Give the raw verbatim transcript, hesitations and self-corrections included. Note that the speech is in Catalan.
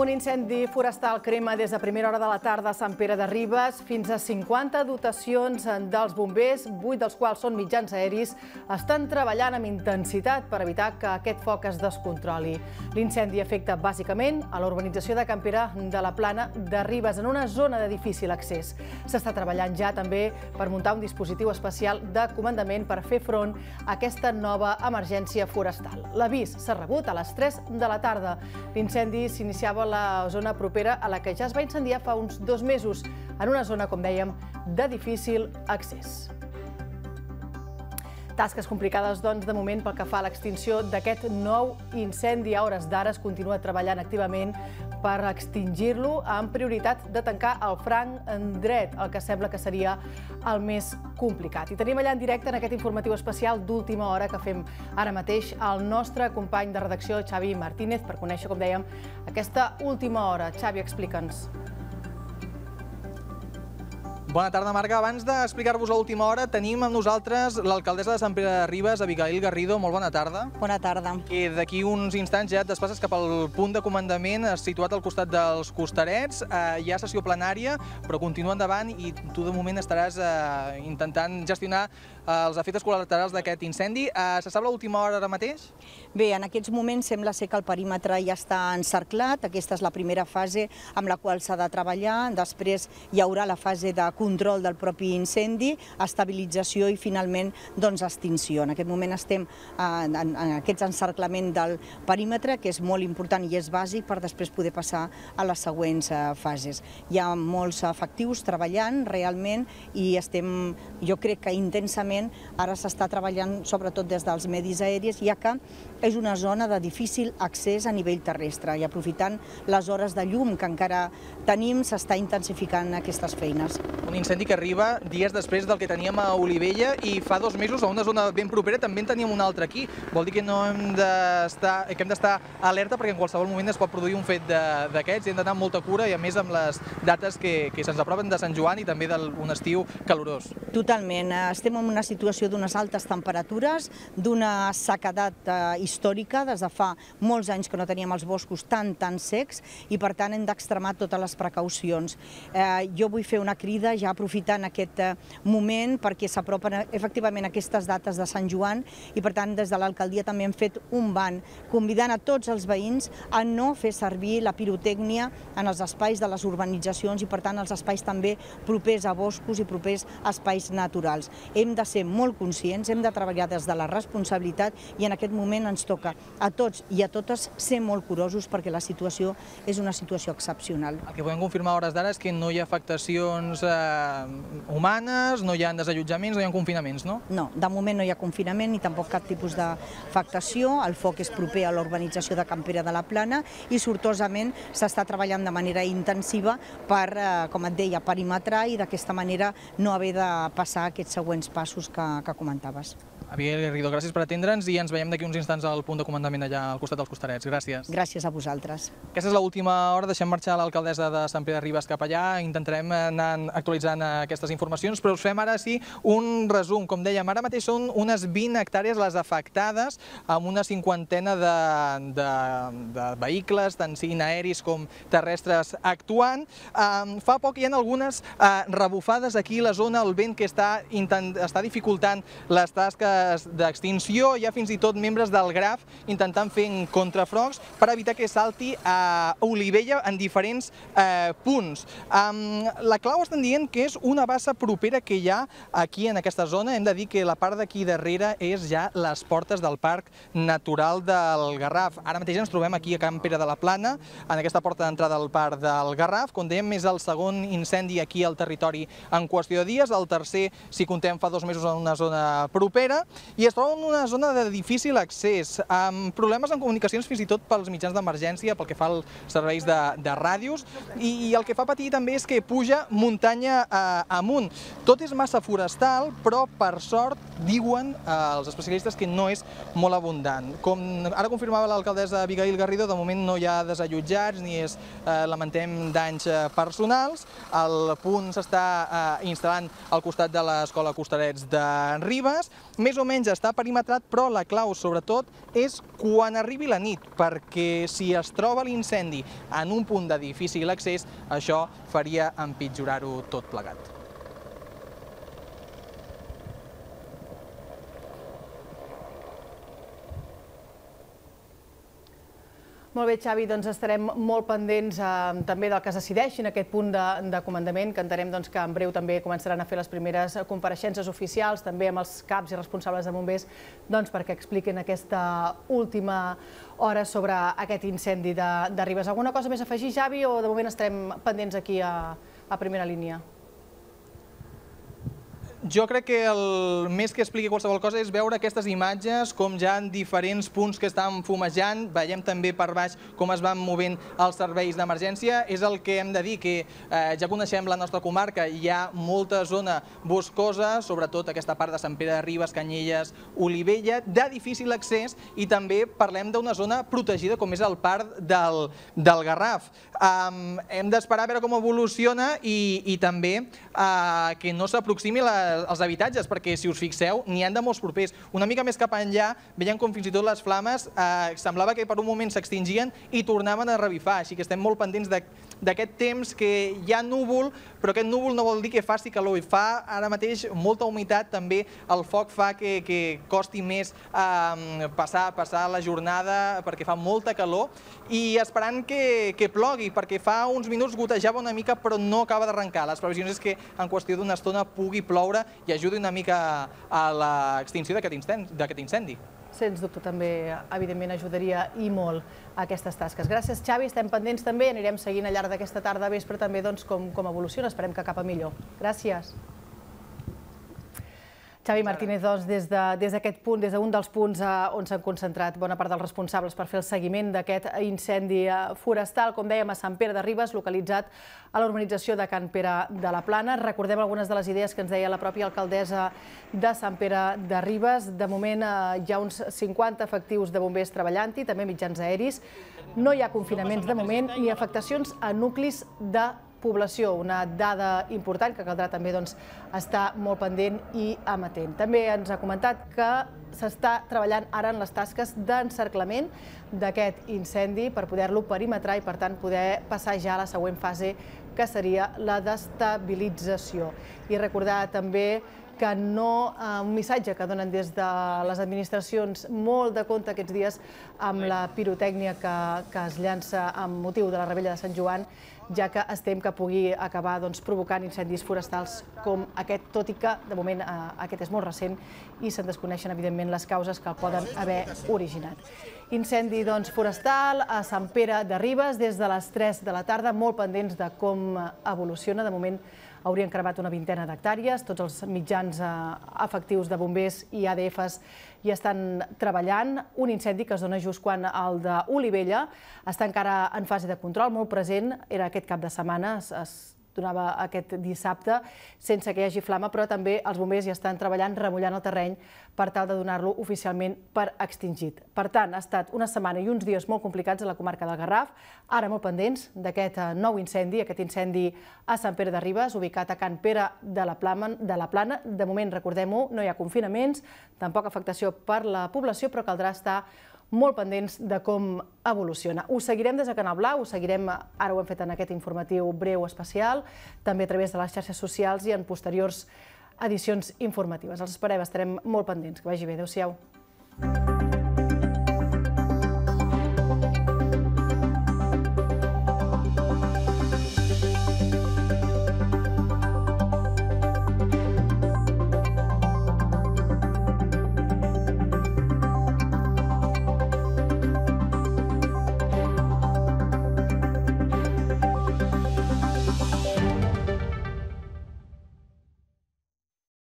Un incendi forestal crema des de primera hora de la tarda a Sant Pere de Ribes. Fins a cinquanta dotacions dels bombers, vuit dels quals són mitjans aeris, estan treballant amb intensitat per evitar que aquest foc es descontroli. L'incendi afecta bàsicament a la urbanització de Can Pere de la Plana de Ribes, en una zona de difícil accés. S'està treballant ja també per muntar un dispositiu especial de comandament per fer front a aquesta nova emergència forestal. L'avís s'ha rebut a les tres de la tarda. L'incendi s'iniciava a la zona propera a la que ja es va incendiar fa uns dos mesos, en una zona, com dèiem, de difícil accés. Tasques complicades, doncs, de moment pel que fa a l'extinció d'aquest nou incendi. A hores d'ara es continua treballant activament per extingir-lo, amb prioritat de tancar el franc dret, el que sembla que seria el més complicat. I tenim allà en directe, en aquest informatiu especial d'última hora que fem ara mateix, el nostre company de redacció, Xavi Martínez, per conèixer, com dèiem, aquesta última hora. Xavi, explica'ns. Bona tarda, Marga. Abans d'explicar-vos l'última hora, tenim amb nosaltres l'alcaldessa de Sant Pere de Ribes, Abigail Garrido. Molt bona tarda. Bona tarda. I d'aquí uns instants ja et desplaces cap al punt de comandament situat al costat dels Costarets. Hi ha sessió plenària, però continua endavant i tu de moment estaràs intentant gestionar els efectes col·laterals d'aquest incendi. Se sap l'última hora ara mateix? Bé, en aquests moments sembla ser que el perímetre ja està encerclat. Aquesta és la primera fase amb la qual s'ha de treballar. Després hi haurà la fase de control del propi incendi, estabilització i finalment doncs extinció. En aquest moment estem en aquest encerclament del perímetre, que és molt important i és bàsic per després poder passar a les següents fases. Hi ha molts efectius treballant realment i estem, jo crec que intensament, ara s'està treballant sobretot des dels medis aèris, ja que és una zona de difícil accés a nivell terrestre i aprofitant les hores de llum que encara tenim s'està intensificant aquestes feines. Un incendi que arriba dies després del que teníem a Olivella i fa dos mesos a una zona ben propera també en teníem un altre aquí. Vol dir que no hem d'estar que hem d'estar alerta perquè en qualsevol moment es pot produir un fet d'aquests i hem d'anar amb molta cura i a més amb les dates que, que se'ns aproven de Sant Joan i també d'un estiu calorós. Totalment. Estem en una situació d'unes altes temperatures, d'una sequedat històrica des de fa molts anys que no teníem els boscos tan, tan secs i per tant hem d'extremar totes les precaucions. Eh, jo vull fer una crida ja aprofitant aquest moment perquè s'apropen efectivament aquestes dates de Sant Joan i per tant des de l'alcaldia també hem fet un ban convidant a tots els veïns a no fer servir la pirotècnia en els espais de les urbanitzacions i per tant els espais també propers a boscos i propers a espais naturals. Hem de ser molt conscients, hem de treballar des de la responsabilitat i en aquest moment ens toca a tots i a totes ser molt curosos perquè la situació és una situació excepcional. El que podem confirmar a hores d'ara és que no hi ha afectacions humanes, no hi ha desallotjaments, no hi ha confinaments, no? No, de moment no hi ha confinament ni tampoc cap tipus d'afectació. El foc és proper a l'urbanització de Can Pere de la Plana i sortosament s'està treballant de manera intensiva per, com et deia, perimetrar i d'aquesta manera no haver de passar aquests següents passos que, que comentaves. Abigail Garrido, gràcies per atendre'ns i ens veiem d'aquí uns instants al punt de comandament allà al costat dels Costarets. Gràcies. Gràcies a vosaltres. Aquesta és l'última hora, deixem marxar l'alcaldessa de Sant Pere de Ribes cap allà, intentarem anar actualitzant aquestes informacions, però us fem ara sí un resum. Com dèiem, ara mateix són unes vint hectàrees les afectades amb una cinquantena de, de, de vehicles, tant siguin aeris com terrestres, actuant. Um, fa poc hi ha algunes uh, rebufades aquí a la zona, el vent que està, intent, està dificultant les tasques d'extinció, hi ha fins i tot membres del Graf intentant fer contrafrocs per evitar que salti a Olivella en diferents eh, punts. Um, la clau estan dient que és una bassa propera que hi ha aquí en aquesta zona. Hem de dir que la part d'aquí darrere és ja les portes del Parc Natural del Garraf. Ara mateix ens trobem aquí a Can Pere de la Plana, en aquesta porta d'entrada al Parc del Garraf. Com dèiem, és el segon incendi aquí al territori en qüestió de dies, el tercer, si contem, fa dos mesos en una zona propera, i es troba en una zona de difícil accés, amb problemes en comunicacions fins i tot pels mitjans d'emergència, pel que fa als serveis de, de ràdios, i, i el que fa patir també és que puja muntanya eh, amunt. Tot és massa forestal, però per sort diuen eh, els especialistes que no és molt abundant. Com ara confirmava l'alcaldessa Abigail Garrido, de moment no hi ha desallotjats ni es eh, lamentem danys eh, personals. El punt s'està eh, instal·lant al costat de l'escola Costarets de Ribes. Més més o menys està perimetrat, però la clau, sobretot, és quan arribi la nit, perquè si es troba l'incendi en un punt de difícil accés, això faria empitjorar-ho tot plegat. Molt bé, Xavi, doncs estarem molt pendents també del que es decideixi en aquest punt de comandament, que entenem que en breu també començaran a fer les primeres compareixences oficials, també amb els caps i responsables de bombers, perquè expliquin aquesta última hora sobre aquest incendi de Ribes. Alguna cosa més a afegir, Xavi, o de moment estarem pendents aquí a primera línia? Jo crec que el més que expliqui qualsevol cosa és veure aquestes imatges, com ja en diferents punts que estan fumejant, veiem també per baix com es van movent els serveis d'emergència. És el que hem de dir, que ja coneixem la nostra comarca, hi ha molta zona boscosa, sobretot aquesta part de Sant Pere de Ribes, Canyelles, Olivella, de difícil accés, i també parlem d'una zona protegida com és el parc del Garraf. Hem d'esperar a veure com evoluciona i també que no s'aproximi als habitatges, perquè si us fixeu n'hi ha de molts propers. Una mica més cap enllà veiem com fins i tot les flames semblava que per un moment s'extingien i tornaven a revifar, així que estem molt pendents d'aquest temps que hi ha núvol, però aquest núvol no vol dir que faci calor, i fa ara mateix molta humitat, també el foc fa que costi més passar la jornada perquè fa molta calor, i esperant que plogui, perquè fa uns minuts gotejava una mica però no acaba d'arrencar. Les previsions és que en qüestió d'una estona pugui ploure i ajudi una mica a l'extinció d'aquest incendi. Sens dubte també, evidentment, ajudaria i molt a aquestes tasques. Gràcies, Xavi. Estem pendents també, anirem seguint al llarg d'aquesta tarda vespre també com evoluciona. Esperem que cap a millor. Gràcies. Xavi Martínez, doncs, des d'aquest punt, des d'un dels punts on s'han concentrat bona part dels responsables per fer el seguiment d'aquest incendi forestal, com dèiem, a Sant Pere de Ribes, localitzat a la urbanització de Can Pere de la Plana. Recordem algunes de les idees que ens deia la pròpia alcaldessa de Sant Pere de Ribes. De moment hi ha uns cinquanta efectius de bombers treballant-hi, també mitjans aeris. No hi ha confinaments de moment ni afectacions a nuclis de població, una dada important que caldrà també estar molt pendent i amatent. També ens ha comentat que s'està treballant ara en les tasques d'encerclament d'aquest incendi per poder-lo perimetrar i, per tant, poder passar ja a la següent fase, que seria la d'estabilització. I recordar també que no, un missatge que donen des de les administracions, molt de compte aquests dies amb la pirotècnia que es llança amb motiu de la Revetlla de Sant Joan, ja que es tem que pugui acabar provocant incendis forestals com aquest, tot i que, de moment, aquest és molt recent i se'n desconeixen, evidentment, les causes que el poden haver originat. Incendi forestal a Sant Pere de Ribes des de les tres de la tarda, molt pendents de com evoluciona. De moment haurien cremat una vintena d'hectàrees, tots els mitjans efectius de bombers i A D Fs hi estan treballant. Un incendi que es dona just quan el d'Olivella està encara en fase de control, molt present, era aquest cap de setmana, es donava aquest dissabte, sense que hi hagi flama, però també els bombers hi estan treballant, remullant el terreny per tal de donar-lo oficialment per extingit. Per tant, ha estat una setmana i uns dies molt complicats a la comarca del Garraf, ara molt pendents d'aquest nou incendi, aquest incendi a Sant Pere de Ribes, ubicat a Can Pere de la Plana. De moment, recordem-ho, no hi ha confinaments, tampoc afectació per la població, però caldrà estar molt pendents de com evoluciona. Ho seguirem des de Canal Blau, ho seguirem, ara ho hem fet en aquest informatiu breu especial, també a través de les xarxes socials i en posteriors edicions informatives. Els esperem, estarem molt pendents. Que vagi bé. Adéu-siau.